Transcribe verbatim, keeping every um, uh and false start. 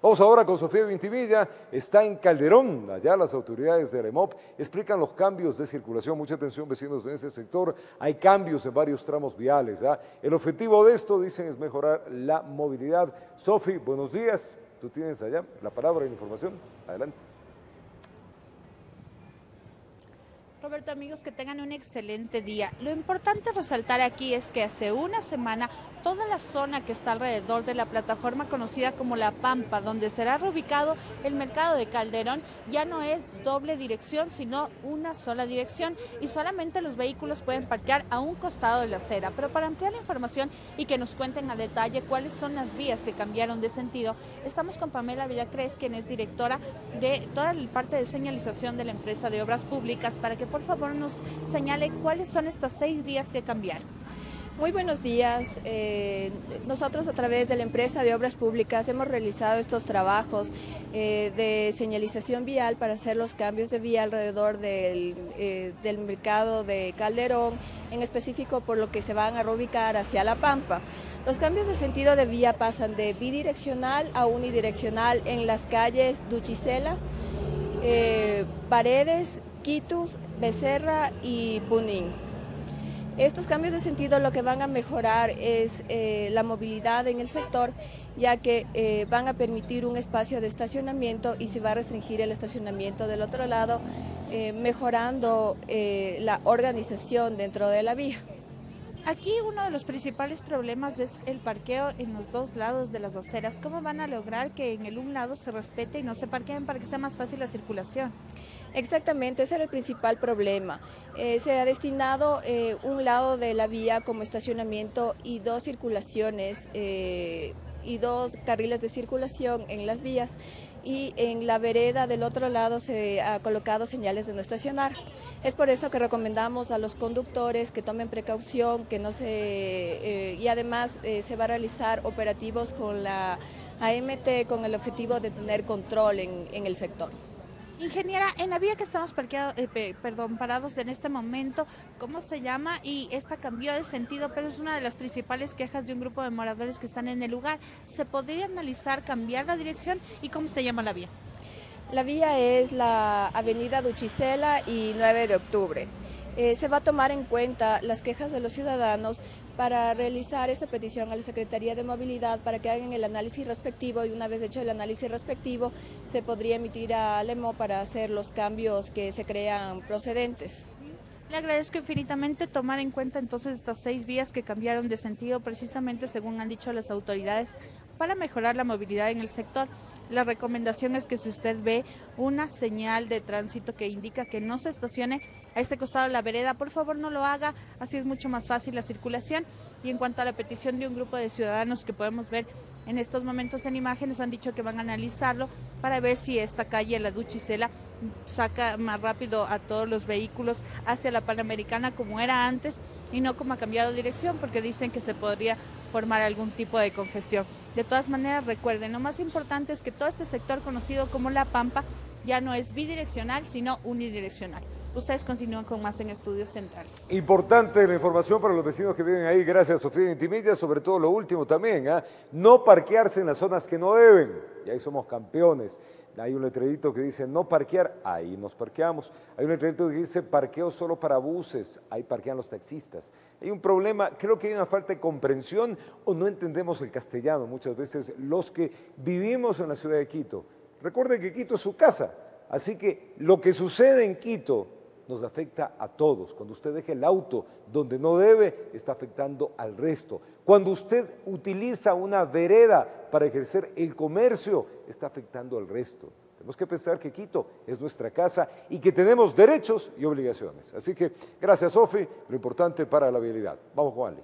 Vamos ahora con Sofía Vintimilla, está en Calderón, allá las autoridades de Aremop explican los cambios de circulación. Mucha atención, vecinos de ese sector, hay cambios en varios tramos viales. ¿ah? El objetivo de esto, dicen, es mejorar la movilidad. Sofi, buenos días, tú tienes allá la palabra y la información, adelante. Roberto, amigos, que tengan un excelente día. Lo importante resaltar aquí es que hace una semana toda la zona que está alrededor de la plataforma conocida como La Pampa, donde será reubicado el mercado de Calderón, ya no es doble dirección, sino una sola dirección y solamente los vehículos pueden parquear a un costado de la acera. Pero para ampliar la información y que nos cuenten a detalle cuáles son las vías que cambiaron de sentido, estamos con Pamela Villacrés, quien es directora de toda la parte de señalización de la empresa de obras públicas, para que por favor nos señale cuáles son estas seis vías que cambiaron. Muy buenos días. Eh, nosotros a través de la empresa de obras públicas hemos realizado estos trabajos eh, de señalización vial para hacer los cambios de vía alrededor del, eh, del mercado de Calderón, en específico por lo que se van a reubicar hacia La Pampa. Los cambios de sentido de vía pasan de bidireccional a unidireccional en las calles Duchicela, eh, Paredes, Quitus, Becerra y Punín. Estos cambios de sentido lo que van a mejorar es eh, la movilidad en el sector, ya que eh, van a permitir un espacio de estacionamiento y se va a restringir el estacionamiento del otro lado, eh, mejorando eh, la organización dentro de la vía. Aquí uno de los principales problemas es el parqueo en los dos lados de las aceras. ¿Cómo van a lograr que en el un lado se respete y no se parqueen para que sea más fácil la circulación? Exactamente, ese era el principal problema. Eh, se ha destinado eh, un lado de la vía como estacionamiento y dos circulaciones eh, y dos carriles de circulación en las vías, y en la vereda del otro lado se ha colocado señales de no estacionar. Es por eso que recomendamos a los conductores que tomen precaución, que no se eh, y además eh, se va a realizar operativos con la A M T con el objetivo de tener control en, en el sector. Ingeniera, en la vía que estamos parqueados, eh, perdón, parados en este momento, ¿cómo se llama? Y esta cambió de sentido, pero es una de las principales quejas de un grupo de moradores que están en el lugar. ¿Se podría analizar cambiar la dirección y cómo se llama la vía? La vía es la avenida Duchicela y nueve de octubre. Eh, se va a tomar en cuenta las quejas de los ciudadanos para realizar esta petición a la Secretaría de Movilidad para que hagan el análisis respectivo, y una vez hecho el análisis respectivo se podría emitir a Lemo para hacer los cambios que se crean procedentes. Le agradezco infinitamente tomar en cuenta entonces estas seis vías que cambiaron de sentido precisamente según han dicho las autoridades para mejorar la movilidad en el sector. La recomendación es que si usted ve una señal de tránsito que indica que no se estacione a ese costado de la vereda, por favor no lo haga, así es mucho más fácil la circulación. Y en cuanto a la petición de un grupo de ciudadanos que podemos ver en estos momentos en imágenes, han dicho que van a analizarlo para ver si esta calle, la Duchicela, saca más rápido a todos los vehículos hacia la Panamericana como era antes y no como ha cambiado de dirección, porque dicen que se podría formar algún tipo de congestión. De todas maneras, recuerden, lo más importante es que todo este sector conocido como La Pampa ya no es bidireccional, sino unidireccional. Ustedes continúan con más en Estudios Centrales. Importante la información para los vecinos que viven ahí. Gracias, Sofía Vintimilla. Sobre todo lo último también, ¿eh? No parquearse en las zonas que no deben. Y ahí somos campeones. Hay un letrerito que dice no parquear, ahí nos parqueamos. Hay un letrerito que dice parqueo solo para buses, ahí parquean los taxistas. Hay un problema, creo que hay una falta de comprensión o no entendemos el castellano muchas veces los que vivimos en la ciudad de Quito. Recuerden que Quito es su casa, así que lo que sucede en Quito nos afecta a todos. Cuando usted deja el auto donde no debe, está afectando al resto. Cuando usted utiliza una vereda para ejercer el comercio, está afectando al resto. Tenemos que pensar que Quito es nuestra casa y que tenemos derechos y obligaciones. Así que, gracias, Sofi, lo importante para la vialidad. Vamos, Juan.